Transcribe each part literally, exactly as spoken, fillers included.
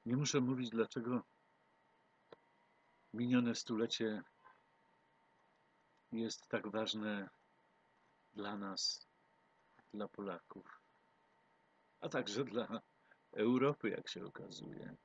Nie muszę mówić, dlaczego minione stulecie jest tak ważne dla nas, dla Polaków, a także dla Europy, jak się okazuje.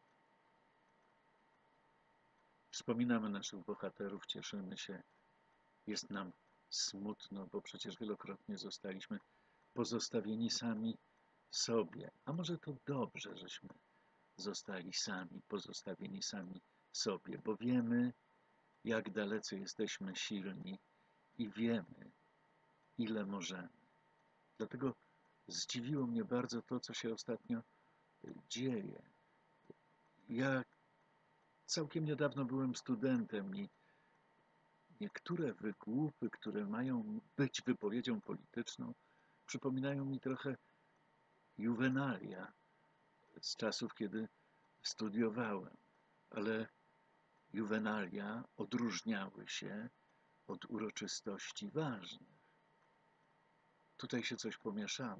Wspominamy naszych bohaterów, cieszymy się, jest nam smutno, bo przecież wielokrotnie zostaliśmy pozostawieni sami sobie. A może to dobrze, żeśmy zostali sami, pozostawieni sami sobie, bo wiemy, jak dalece jesteśmy silni i wiemy, ile możemy. Dlatego zdziwiło mnie bardzo to, co się ostatnio dzieje. Ja całkiem niedawno byłem studentem i niektóre wygłupy, które mają być wypowiedzią polityczną, przypominają mi trochę Juvenalia z czasów, kiedy studiowałem. Ale Juvenalia odróżniały się od uroczystości ważnych. Tutaj się coś pomieszało.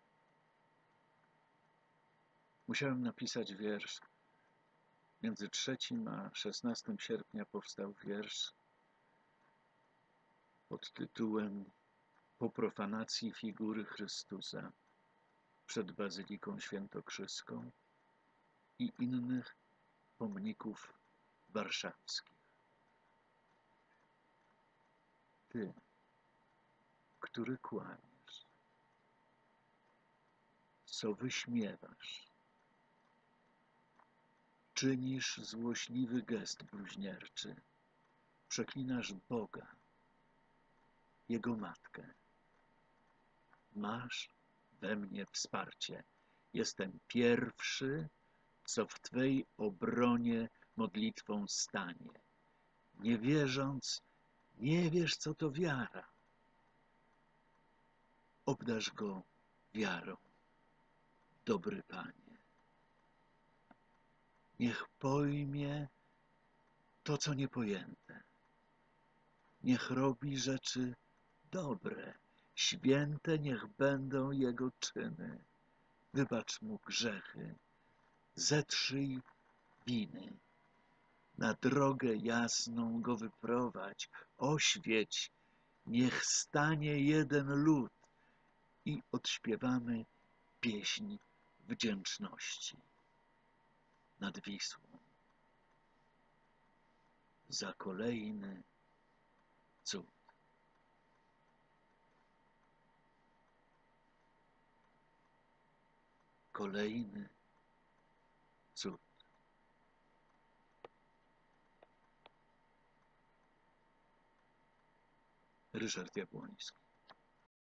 Musiałem napisać wiersz. Między trzecim a szesnastym sierpnia powstał wiersz pod tytułem Po profanacji figury Chrystusa przed Bazyliką Świętokrzyską i innych pomników warszawskich. Ty, który kłamiesz, co wyśmiewasz, czynisz złośliwy gest bluźnierczy, przeklinasz Boga, Jego Matkę. Masz we mnie wsparcie. Jestem pierwszy, co w Twej obronie modlitwą stanie. Nie wierząc, nie wiesz, co to wiara. Obdarz go wiarą, dobry Panie. Niech pojmie to, co niepojęte. Niech robi rzeczy dobre, święte niech będą jego czyny. Wybacz mu grzechy, zetrzyj winy. Na drogę jasną go wyprowadź, oświeć, niech stanie jeden lud i odśpiewamy pieśń wdzięczności nad Wisłą za kolejny cud. Kolejny cud. Ryszard Jabłoński.